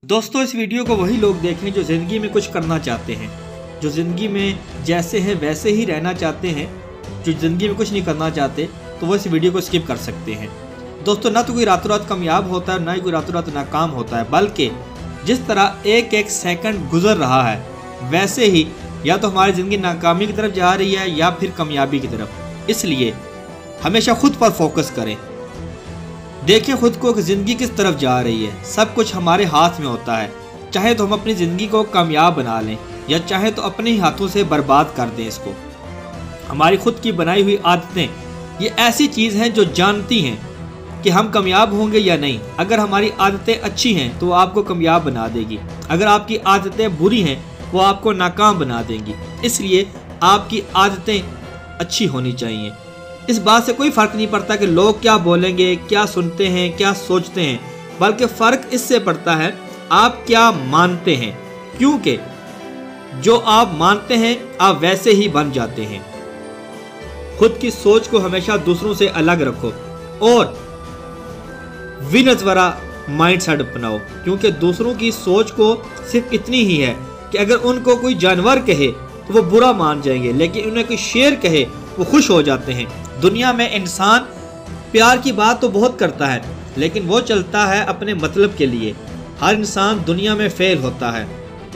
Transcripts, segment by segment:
दोस्तों इस वीडियो को वही लोग देखें जो ज़िंदगी में कुछ करना चाहते हैं, जो ज़िंदगी में जैसे है वैसे ही रहना चाहते हैं। जो ज़िंदगी में कुछ नहीं करना चाहते तो वो इस वीडियो को स्किप कर सकते हैं। दोस्तों ना तो कोई रातों रात कामयाब होता है, ना ही कोई रातों रात नाकाम होता है, बल्कि जिस तरह एक एक सेकंड गुजर रहा है वैसे ही या तो हमारी ज़िंदगी नाकामी की तरफ जा रही है या फिर कामयाबी की तरफ। इसलिए हमेशा खुद पर फोकस करें, देखें खुद को कि ज़िंदगी किस तरफ जा रही है। सब कुछ हमारे हाथ में होता है, चाहे तो हम अपनी ज़िंदगी को कामयाब बना लें या चाहे तो अपने ही हाथों से बर्बाद कर दें इसको। हमारी खुद की बनाई हुई आदतें ये ऐसी चीज़ हैं जो जानती हैं कि हम कामयाब होंगे या नहीं। अगर हमारी आदतें अच्छी हैं तो वो आपको कामयाब बना देगी, अगर आपकी आदतें बुरी हैं वो आपको नाकाम बना देंगी। इसलिए आपकी आदतें अच्छी होनी चाहिए। इस बात से कोई फ़र्क नहीं पड़ता कि लोग क्या बोलेंगे, क्या सुनते हैं, क्या सोचते हैं, बल्कि फ़र्क इससे पड़ता है आप क्या मानते हैं। क्योंकि जो आप मानते हैं आप वैसे ही बन जाते हैं। खुद की सोच को हमेशा दूसरों से अलग रखो और विनर्स वाला माइंडसेट अपनाओ, क्योंकि दूसरों की सोच को सिर्फ इतनी ही है कि अगर उनको कोई जानवर कहे तो वो बुरा मान जाएंगे, लेकिन उन्हें कोई शेर कहे वो खुश हो जाते हैं। दुनिया में इंसान प्यार की बात तो बहुत करता है लेकिन वो चलता है अपने मतलब के लिए। हर इंसान दुनिया में फेल होता है,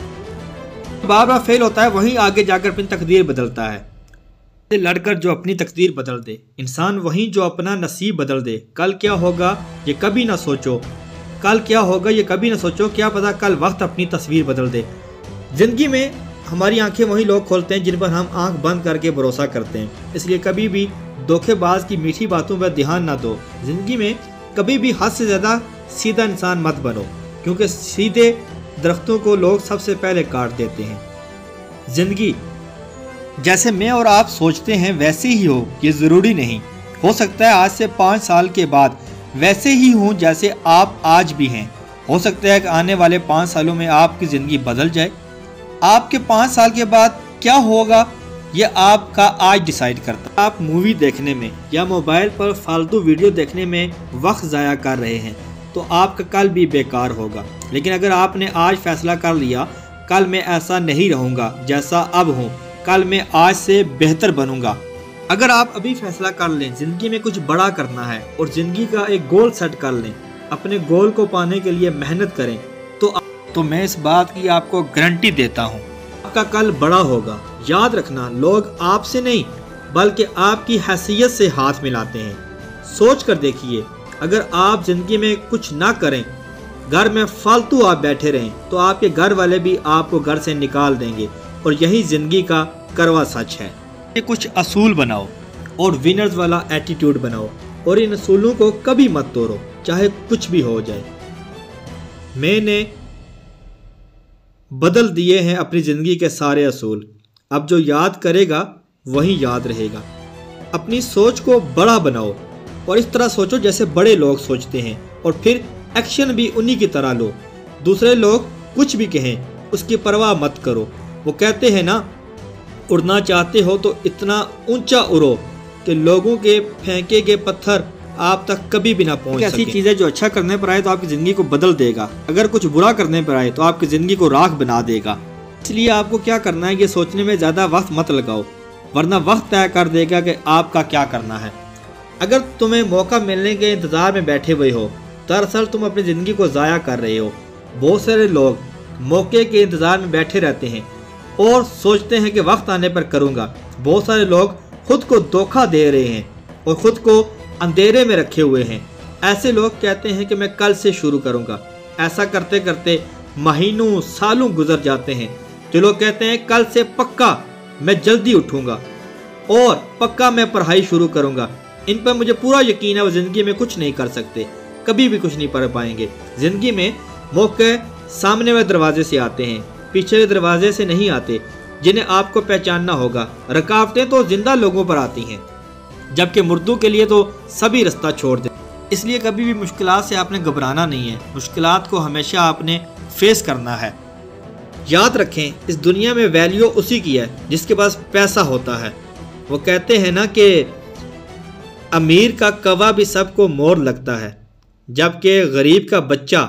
बार बार फेल होता है, वहीं आगे जाकर अपनी तकदीर बदलता है। लड़कर जो अपनी तकदीर बदल दे, इंसान वहीं जो अपना नसीब बदल दे। कल क्या होगा ये कभी ना सोचो, कल क्या होगा ये कभी ना सोचो, क्या पता कल वक्त अपनी तस्वीर बदल दे। ज़िंदगी में हमारी आंखें वही लोग खोलते हैं जिन पर हम आंख बंद करके भरोसा करते हैं। इसलिए कभी भी धोखेबाज की मीठी बातों पर ध्यान ना दो। ज़िंदगी में कभी भी हद से ज़्यादा सीधा इंसान मत बनो, क्योंकि सीधे दरख्तों को लोग सबसे पहले काट देते हैं। ज़िंदगी जैसे मैं और आप सोचते हैं वैसे ही हो ये ज़रूरी नहीं। हो सकता है आज से 5 साल के बाद वैसे ही हो जैसे आप आज भी हैं। हो सकता है कि आने वाले 5 सालों में आपकी ज़िंदगी बदल जाए। आपके 5 साल के बाद क्या होगा ये आपका आज डिसाइड करता है। आप मूवी देखने में या मोबाइल पर फालतू वीडियो देखने में वक्त ज़ाया कर रहे हैं तो आपका कल भी बेकार होगा। लेकिन अगर आपने आज फैसला कर लिया कल मैं ऐसा नहीं रहूँगा जैसा अब हूँ, कल मैं आज से बेहतर बनूँगा। अगर आप अभी फैसला कर लें ज़िंदगी में कुछ बड़ा करना है और ज़िंदगी का एक गोल सेट कर लें, अपने गोल को पाने के लिए मेहनत करें तो मैं इस बात की आपको गारंटी देता हूँ आपका कल बड़ा होगा। याद रखना लोग आपसे नहीं बल्कि आपकी हैसियत से हाथ मिलाते हैं। सोच कर देखिए, अगर आप ज़िंदगी में कुछ ना करें, घर में फालतू आप बैठे रहें तो आपके घर वाले भी आपको घर से निकाल देंगे। और यही ज़िंदगी का करवा सच है। ये कुछ असूल बनाओ और विनर्स वाला एटीट्यूड बनाओ और इन असूलों को कभी मत तोड़ो, चाहे कुछ भी हो जाए। मैंने बदल दिए हैं अपनी ज़िंदगी के सारे असूल, अब जो याद करेगा वही याद रहेगा। अपनी सोच को बड़ा बनाओ और इस तरह सोचो जैसे बड़े लोग सोचते हैं, और फिर एक्शन भी उन्हीं की तरह लो। दूसरे लोग कुछ भी कहें उसकी परवाह मत करो। वो कहते हैं ना, उड़ना चाहते हो तो इतना ऊंचा उड़ो कि लोगों के फेंके गए पत्थर आप तक कभी भी ना पहुंच सके। ऐसी चीज़ें जो अच्छा करने पर आए तो आपकी ज़िंदगी को बदल देगा, अगर कुछ बुरा करने पर आए तो आपकी ज़िंदगी को राख बना देगा। इसलिए आपको क्या करना है ये सोचने में ज़्यादा वक्त मत लगाओ, वरना वक्त तय कर देगा कि आपका क्या करना है। अगर तुम्हें मौका मिलने के इंतज़ार में बैठे हुए हो, दरअसल तुम अपनी ज़िंदगी को ज़ाया कर रहे हो। बहुत सारे लोग मौके के इंतज़ार में बैठे रहते हैं और सोचते हैं कि वक्त आने पर करूँगा। बहुत सारे लोग खुद को धोखा दे रहे हैं और ख़ुद को अंधेरे में रखे हुए हैं। ऐसे लोग कहते हैं कि मैं कल से शुरू करूँगा। ऐसा करते करते महीनों सालों गुजर जाते हैं। जो लोग कहते हैं कल से पक्का मैं जल्दी उठूँगा और पक्का मैं पढ़ाई शुरू करूँगा, इन पर मुझे पूरा यकीन है वो ज़िंदगी में कुछ नहीं कर सकते, कभी भी कुछ नहीं कर पाएंगे। ज़िंदगी में मौके सामने वाले दरवाजे से आते हैं, पीछे दरवाजे से नहीं आते, जिन्हें आपको पहचानना होगा। रुकावटें तो जिंदा लोगों पर आती हैं, जबकि मुर्दों के लिए तो सभी रास्ता छोड़ दें। इसलिए कभी भी मुश्किलात से आपने घबराना नहीं है, मुश्किलात को हमेशा आपने फेस करना है। याद रखें इस दुनिया में वैल्यू उसी की है जिसके पास पैसा होता है। वो कहते हैं ना कि अमीर का कवा भी सबको मोर लगता है, जबकि गरीब का बच्चा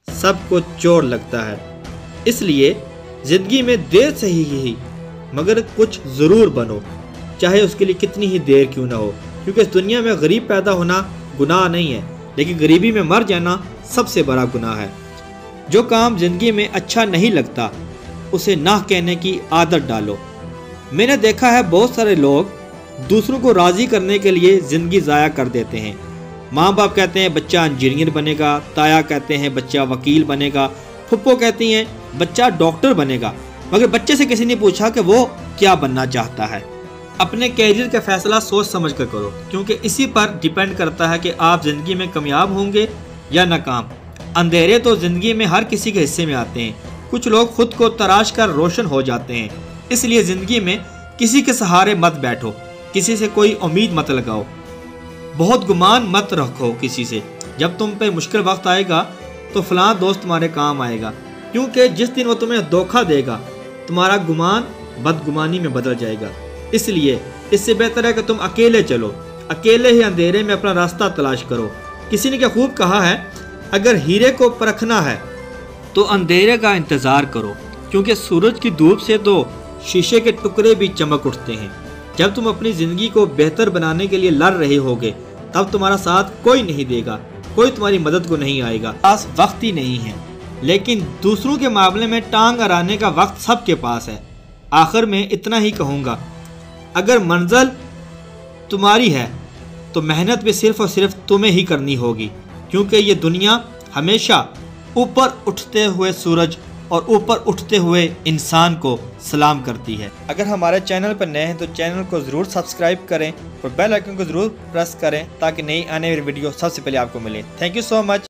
سب کو چور لگتا ہے، اس لیے زندگی میں دیر سے ہی مگر کچھ ضرور بنو، چاہے اس کے لیے کتنی ہی دیر کیوں نہ ہو، کیونکہ اس دنیا میں غریب پیدا ہونا گناہ نہیں ہے، لیکن غریبی میں مر جانا سب سے بڑا گناہ ہے۔ جو کام زندگی میں اچھا نہیں لگتا اسے نہ کہنے کی عادت ڈالو۔ میں نے دیکھا ہے بہت سارے لوگ دوسروں کو راضی کرنے کے لیے زندگی ضائع کر دیتے ہیں۔ ماں باپ کہتے ہیں بچہ انجینئر بنے گا، تایا کہتے ہیں بچہ وکیل بنے گا، پھپھو کہتی ہیں بچہ ڈاکٹر بنے گا، مگر بچے سے کسی نے پوچھا کہ وہ کیا بننا چاہتا ہے۔ اپنے کیریئر کا فیصلہ سوچ سمجھ کر کرو، کیونکہ اسی پر ڈیپینڈ کرتا ہے کہ آپ زندگی میں کامیاب ہوں گے یا ناکام۔ اندھیرے تو زندگی میں ہر کسی کے حصے میں آتے ہیں، کچھ لوگ خود کو تراش کر روشن ہو جاتے ہیں، اس لیے زندگی میں کسی کے سہارے مت بیٹھو، کسی سے کوئی امید مت لگاؤ، بہت گمان مت رکھو کسی سے۔ جب تم پہ مشکل وقت آئے گا تو فلاں دوست تمہارے کام آئے گا، کیونکہ جس دن وہ تمہیں دھوکہ دے گا تمہارا گمان بدگمانی میں بدل جائے گا۔ اس لیے اس سے بہتر ہے کہ تم اکیلے چلو، اکیلے ہی اندھیرے میں اپنا راستہ تلاش کرو۔ کسی نے کیا خوب کہا ہے، اگر ہیرے کو پرکھنا ہے تو اندھیرے کا انتظار کرو، کیونکہ سورج کی دھوپ سے تو شیشے کے ٹکڑے بھی چمک اٹھتے ہیں۔ جب تم اپنی زندگی کو بہتر بنانے کے لیے لڑ رہے ہوگے تب تمہارا ساتھ کوئی نہیں دے گا، کوئی تمہاری مدد کو نہیں آئے گا، پاس وقت ہی نہیں ہے۔ لیکن دوسروں کے معاملے میں ٹانگ اڑانے کا وقت سب کے پاس ہے۔ آخر میں اتنا ہی کہوں گا، اگر منزل تمہاری ہے تو محنت بھی صرف اور صرف تمہیں ہی کرنی ہوگی، کیونکہ یہ دنیا ہمیشہ اوپر اٹھتے ہوئے سورج اور اوپر اٹھتے ہوئے انسان کو سلام کرتی ہے۔ اگر ہمارے چینل پر نئے ہیں تو چینل کو ضرور سبسکرائب کریں اور بیل آئیکن کو ضرور پریس کریں تاکہ نئی آنے والی ویڈیو سب سے پہلے آپ کو ملے۔ Thank you so much.